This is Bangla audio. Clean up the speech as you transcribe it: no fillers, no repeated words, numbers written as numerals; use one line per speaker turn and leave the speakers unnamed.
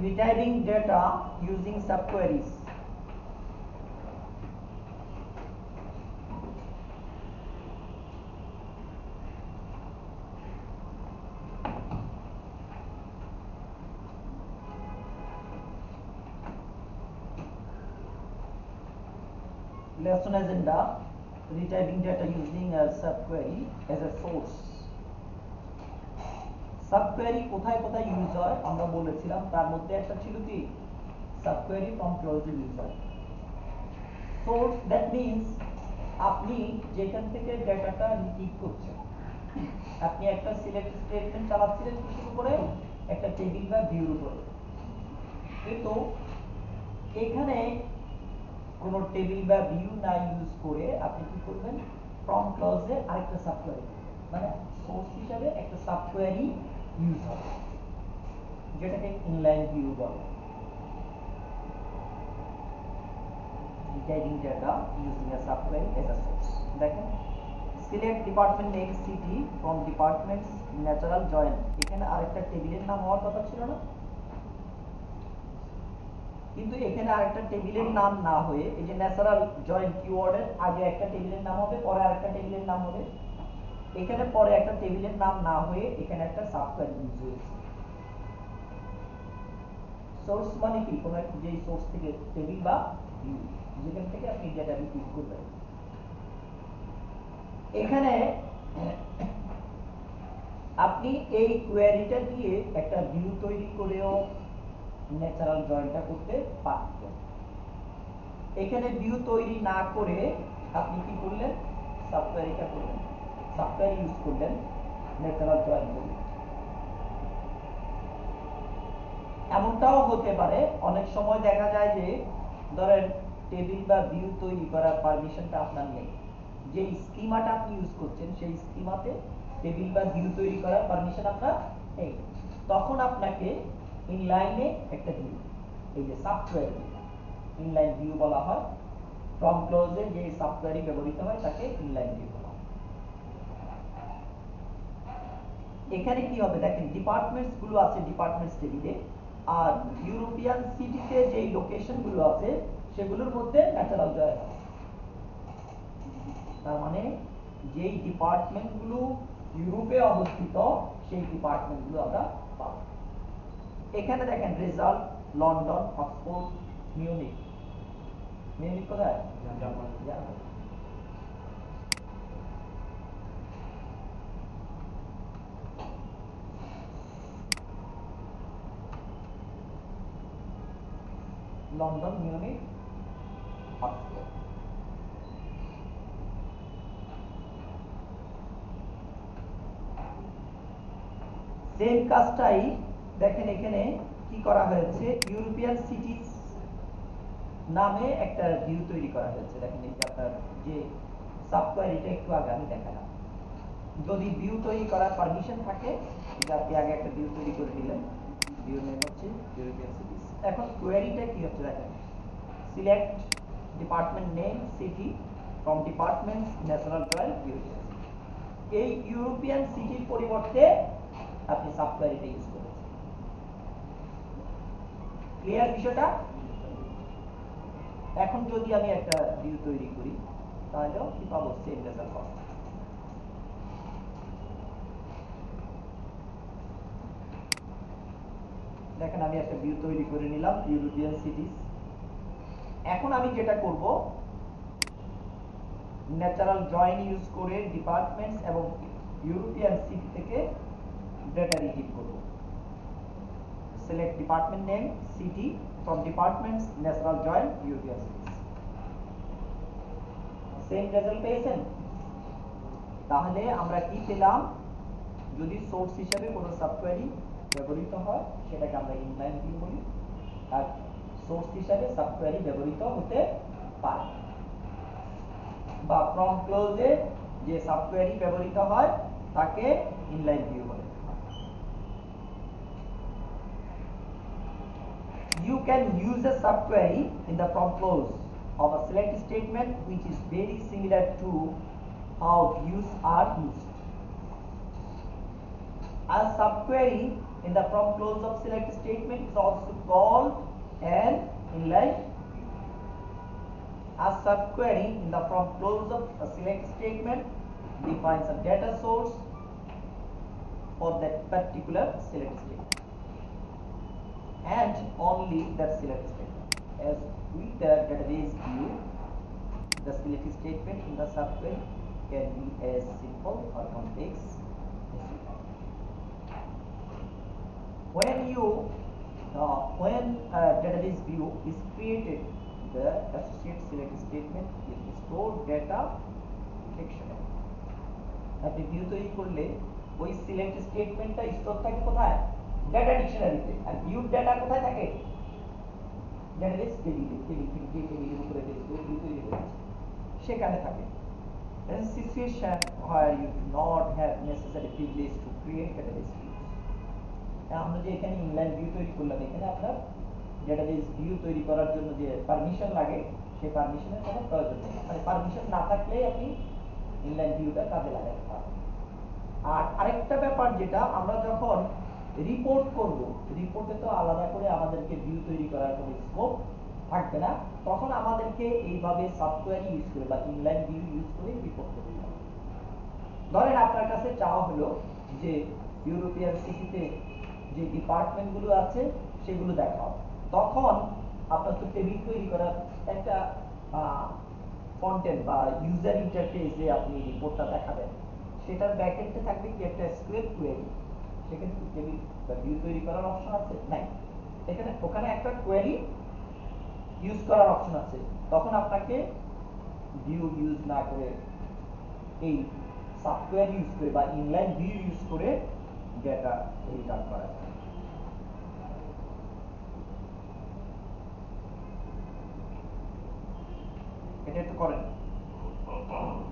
retrieving data using subqueries. Lesson agenda: retrieving data using a subquery as a source. সাবকোয়েরি কোথায় কোথায় ইউজ হয় আমরা বলেছিলাম, তার মধ্যে একটা ছিল কি সাবকোয়েরি ফ্রম ক্লোজড ইউজ হয়। সোর্স দ্যাট মিন্স আপনি যেখান থেকে ডেটাটা রিট্রিভ করছেন, আপনি একটা সিলেক্ট স্টেটমেন্ট চালাচ্ছিলেন কিসের উপরে, একটা টেবিল বা ভিউর উপরে। কিন্তু এখানে কোনো টেবিল বা ভিউ না ইউজ করে আপনি কি করবেন, ফ্রম ক্লোজে আরেকটা সাবকোয়েরি, মানে সোর্স হিসাবে একটা সাবকোয়েরি ইউজ হবে, যেটাকে ইনলাইন ভিউ বলে। Retrieving data using a subquery as a source. দেখেন, select department name city from departments natural join, এখানে আরেকটা টেবিলের নাম হওয়ার কথা ছিল না, কিন্তু এখানে আরেকটা টেবিলের নাম না হয়ে এই যে ন্যাচারাল জয়েন কিওয়ার্ডের আগে একটা টেবিলের নাম হবে, পরে আরেকটা টেবিলের নাম হবে। এখানে পরে একটা টেবিলের নাম না হয়ে এখানে একটা সাবকোয়েরি ইউজ হয়েছে। সোর্স মানে কি, কোনো একটা যে সোর্স থেকে টেবিল বা ভিউ যেখান থেকে আপনি ডেটা রিট্রিভ করবেন। এখানে আপনি এই কোয়েরিটা দিয়ে একটা ভিউ তৈরি করেও ন্যাচারাল জয়েনটা করতে পারতেন। এখানে ভিউ তৈরি না করে আপনি কি করলেন, সাবকোয়েরিটা করলেন, সাবকোয়েরি ইউজ করলেন, ন্যাচারাল জয়েন করলেন। এমনটাও হতে পারে অনেক সময় দেখা যায় যে ধরেন টেবিল বা ভিউ তৈরি করার পারমিশনটা আপনার নেই, যে স্কিমাটা আপনি ইউজ করছেন সেই স্কিমাতে টেবিল বা ভিউ তৈরি করার পারমিশন আপনার নেই। তখন আপনাকে ইনলাইনে একটা ভিউ, এই যে সাবকোয়েরি, ইনলাইন ভিউ বলা হয়। ফ্রম ক্লোজে যে সাবকোয়েরি ব্যবহৃত হয় তাকে ইনলাইন ভিউ বলা হয়। এখানে কি হবে দেখেন, ডিপার্টমেন্টস গুলো আছে ডিপার্টমেন্টস টেবিলে, আর ইউরোপিয়ান সিটিতে যে লোকেশন গুলো আছে সেগুলোর মধ্যে ন্যাচারাল জয়েন আছে। তার মানে যেই ডিপার্টমেন্ট গুলো ইউরোপে অবস্থিত সেই ডিপার্টমেন্ট গুলো আমরা পাবো। এখানে দেখেন result London, Oxford, Munich. Munich কোথায়? Germany. London, Munich, Oxford. Same কাজটাই দেখেন এখানে কি করা হয়েছে, ইউরোপিয়ান সিটিজ নামে একটা ভিউ তৈরি করা হয়েছে। দেখেন এই যে আপনার যে সাবকোয়েরিটা একটু আগে আমি দেখালাম, যদি ভিউ তৈরি করার পারমিশন থাকে, এটা আপনি আগে একটা ভিউ তৈরি করে দিলেন, ভিউ নেম হচ্ছে ইউরোপিয়ান সিটিজ। এখন কোয়েরিটা কি হচ্ছে দেখেন, select department name city from departments natural join European. এই ইউরোপিয়ান সিটির পরিবর্তে আপনি সাবকোয়েরিটা ইউজ করেছেন। ক্লিয়ার বিষয়টা? এখন যদি আমি একটা ভিউ তৈরি করি তাহলেও কি পাবো, সেম রেজাল্ট পাবো। দেখেন আমি একটা ভিউ তৈরি করে নিলাম ইউরোপিয়ান সিটিজ। এখন আমি যেটা করব, ন্যাচারাল জয়েন ইউজ করে ডিপার্টমেন্টস এবং ইউরোপিয়ান সিটি থেকে ডেটা রিট্রিভ করব। Select department name city from departments natural join European cities. Same result পেয়েছেন? তাহলে আমরা কি পেলাম, যদি সোর্স হিসেবে কোনো সাবকোয়েরি ব্যবহৃত হয় সেটাকে আমরা ইনলাইন ভিউ বলি, আর সোর্স হিসেবে সাবকোয়েরি ব্যবহৃত হতে পারে, বা ফ্রম ক্লোজে যে সাবকোয়েরি ব্যবহৃত হয় তাকে ইনলাইন ভিউ বলে। You can use a subquery in the from clause of a select statement which is very similar to how views are used. A subquery in the from close of select statement is also called an inline. A subquery in the from close of a select statement defines a data source for that particular select statement and only that select statement. As with the database view, the select statement in the subquery can be as simple or complex as you like. When a database view is created, the associate select statement will store data dictionary. আপনি ভিউ তৈরি করলে ওই সিলেক্ট স্টেটমেন্টটা স্টোর থাকে কোথায়? ডেটা ডিকশনারিতে। আর ভিউ ডেটা কোথায় থাকে? ডেটাবেস টেবিলে, টেবিল থেকে যে টেবিলের উপরে বেস করে ভিউ তৈরি করেছে সেখানে থাকে। There is a situation where you do not have necessary privilege to create database views. আমরা যে এখানে ইনলাইন ভিউ তৈরি করলাম, এখানে আপনার ডেটাবেস ভিউ তৈরি করার জন্য যে পারমিশন লাগে সেই পারমিশনের কোনো প্রয়োজন নেই। মানে পারমিশন না থাকলে আপনি ইনলাইন ভিউটা কাজে লাগাতে পারবেন। আর আরেকটা ব্যাপার যেটা, আমরা যখন রিপোর্ট করব, রিপোর্টে তো আলাদা করে আমাদেরকে ভিউ তৈরি করার কোনো স্কোপ থাকবে না, তখন আমাদেরকে এইভাবে সফটওয়্যার ইউজ করে বা ইনলাইন ভিউ ইউজ করে রিপোর্ট করতে হবে। ধরেন আপনার কাছে চাওয়া হলো যে ইউরোপিয়ান সিটিতে যে ডিপার্টমেন্টগুলো আছে সেগুলো দেখাও, তখন আপনার তো টেবিল তৈরি করার একটা কন্টেন্ট বা ইউজার ইন্টারফেসে আপনি রিপোর্টটা দেখাবেন, সেটার ব্যাকএন্ডে থাকবে কি একটা SQL কোয়েরি। সেখানে কি টেবিল বা ভিউ তৈরি করার অপশন আছে? নাই। ওখানে একটা কোয়েরি ইউজ করার অপশন আছে। তখন আপনাকে ভিউ ইউজ না করে এই সফটওয়্যার ইউজ করে বা ইনলাইন ভিউ ইউজ করে ডেটা রিটার্ন করা যায়। এটা একটু করেন।